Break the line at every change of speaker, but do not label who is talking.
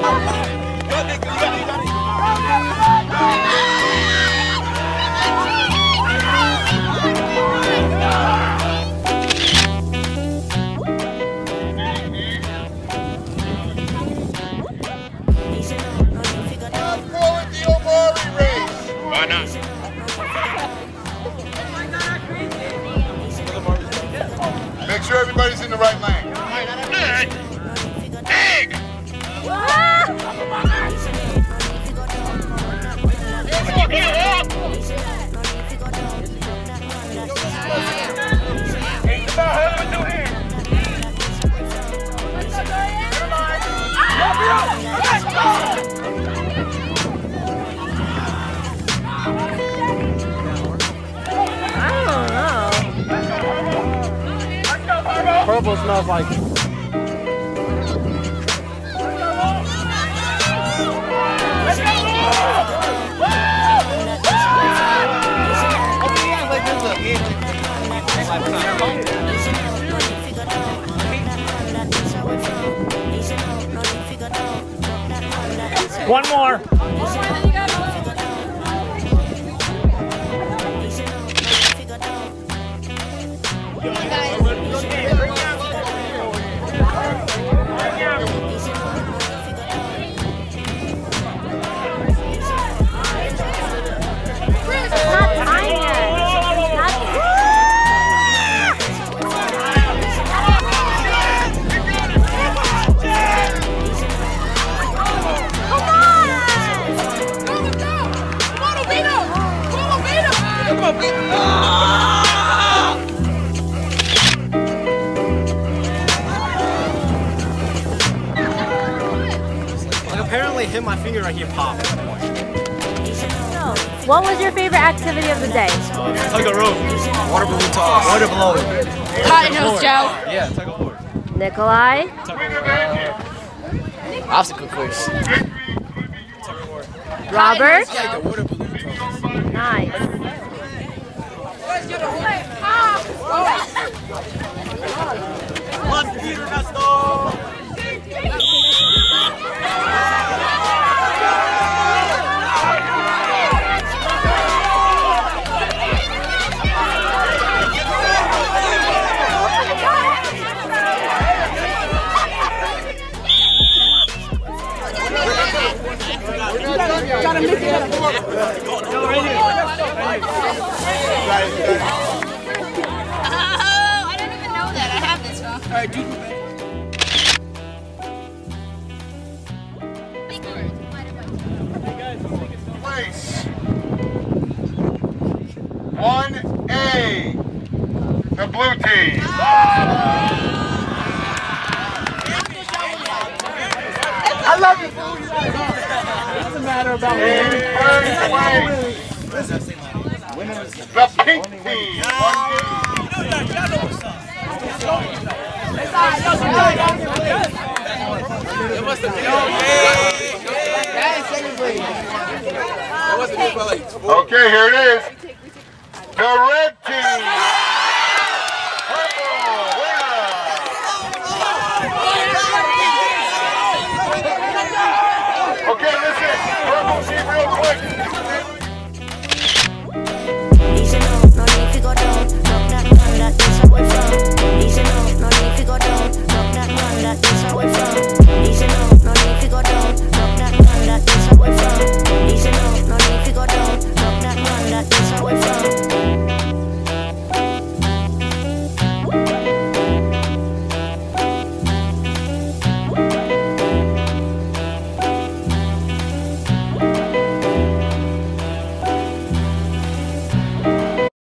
Make sure everybody's in the right lane. Egg!
Purple smells like. One more. Apparently hit my finger right here popped.
What was your favorite activity of the day?
Tug of rope. Water balloon toss. Water balloon.
Cotton Hills, Joe.
Yeah, tug of war.
Nikolai.
Obstacle course.
Robert.
I like the water balloon toss.
Nice.
One Peter Gaston.
Gotta make it up.
I didn't even know that. I have this one.
Alright, dude.
Place 1A, the blue team.
I love you. It's a matter about
In first place, the pink team. Okay, here it is. The red team. Purple winner. Okay, listen. Purple team real quick.